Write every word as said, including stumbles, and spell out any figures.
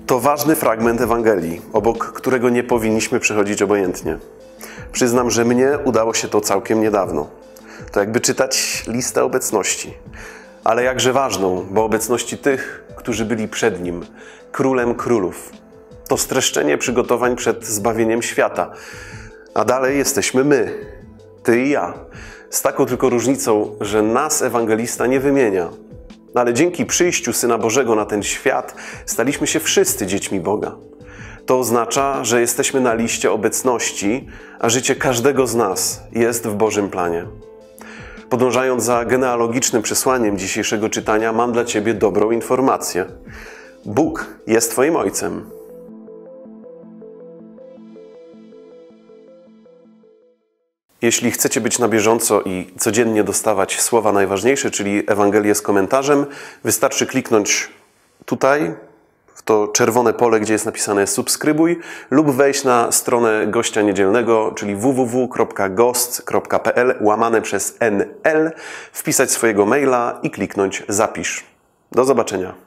To ważny fragment Ewangelii, obok którego nie powinniśmy przechodzić obojętnie. Przyznam, że mnie udało się to całkiem niedawno. To jakby czytać listę obecności. Ale jakże ważną, bo obecności tych, którzy byli przed Nim, Królem Królów. To streszczenie przygotowań przed zbawieniem świata. A dalej jesteśmy my, Ty i ja. Z taką tylko różnicą, że nas ewangelista nie wymienia. Ale dzięki przyjściu Syna Bożego na ten świat staliśmy się wszyscy dziećmi Boga. To oznacza, że jesteśmy na liście obecności, a życie każdego z nas jest w Bożym planie. Podążając za genealogicznym przesłaniem dzisiejszego czytania, mam dla Ciebie dobrą informację. Bóg jest Twoim Ojcem. Jeśli chcecie być na bieżąco i codziennie dostawać słowa najważniejsze, czyli Ewangelię z komentarzem, wystarczy kliknąć tutaj, w to czerwone pole, gdzie jest napisane subskrybuj, lub wejść na stronę gościa niedzielnego, czyli w w w kropka gost kropka p l łamane przez N L, wpisać swojego maila i kliknąć zapisz. Do zobaczenia.